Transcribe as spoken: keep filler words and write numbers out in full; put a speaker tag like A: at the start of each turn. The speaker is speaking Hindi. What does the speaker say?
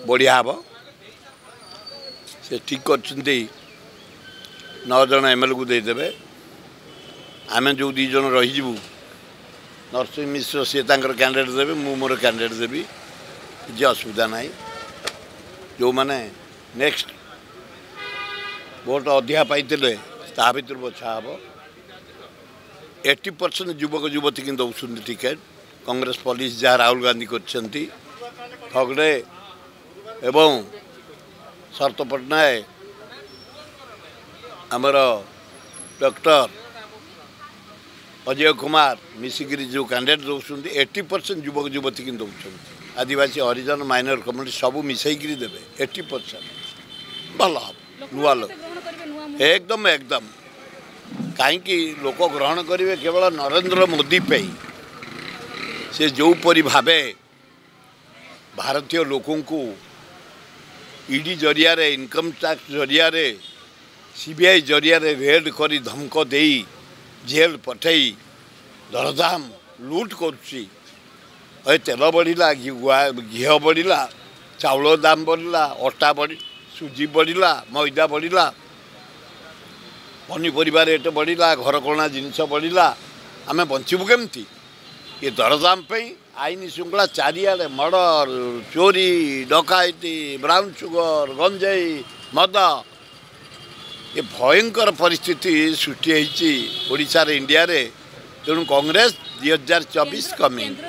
A: बढ़िया हम से ठीक कर नौ जन एमएलए को देदेवे आम जो दीज रहीजु नरसिंह मिश्र सी कैंडिडेट देवे मु मोर कैंडिडेट देवी किसी असुविधा ना जो मैंने नेक्स्ट भोट अधिका पाई ता भर बछा हम एट्टी परसेंट युवक युवती की दौरान टिकेट कांग्रेस पुलिस जहाँ राहुल गांधी करगड़े एवं शरत पट्टनायक आमर डॉक्टर अजय कुमार मिसिकी जो कैंडिडेट दौरान एट्टी परसेंट युवक युवती की दौरान आदिवासी हरिजन माइनर कम्युनिटी सब मिसईकरी देवे एट्टी परसेंट भल हम नुआ लोग एकदम एकदम कहीं लोक ग्रहण करेंगे केवल नरेंद्र मोदी पे से जो परी भावे भारतीय लोकों को ईडी जरिया रे इनकम टैक्स जरिया रे सीबीआई जरिया रे रेड करी धमक दे जेल पठई दरदाम लुट करुच्ची तेल बढ़ला घी बढ़ला चाउल दाम बढ़ला अटा बढ़ सुजी बढ़ला मैदा बढ़ला पनीपरिया रेट बढ़ला घरकणा जिनस बढ़ला आम बचबू केमती ये दरदाम पे आईन श्रृंखला चारिआडे मर्डर चोरी डकायती ब्राउन सुगर गंजेई मद ये भयंकर परिस्थिति सृष्टि होती ओडिशा रे इंडिया रे तेणु कांग्रेस दुई हजार चौबीस कमिंग